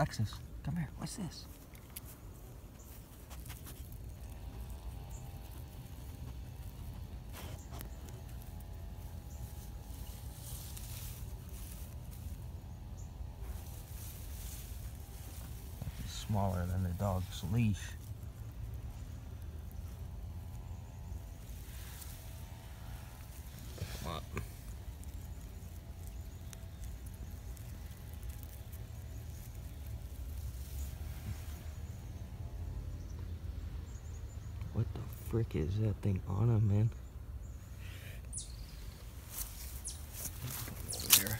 Lexus, come here. What's this? It's smaller than the dog's leash. What the frick is that thing on him, man? Over there.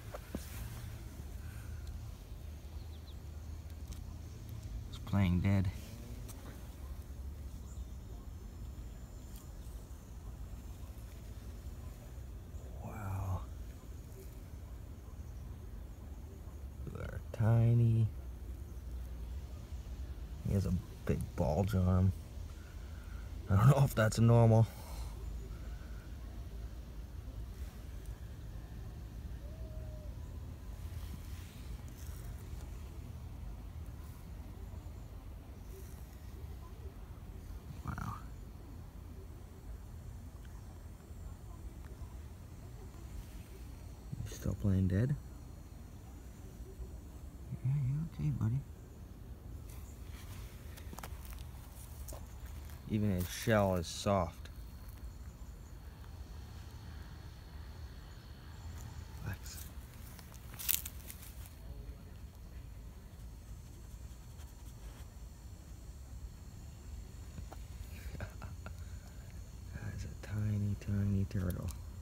It's playing dead. Wow. They're tiny. He has a big bulge on him. I don't know if that's normal. Wow. You still playing dead? Yeah, you okay, buddy? Even his shell is soft. Lex. That's a tiny, tiny turtle.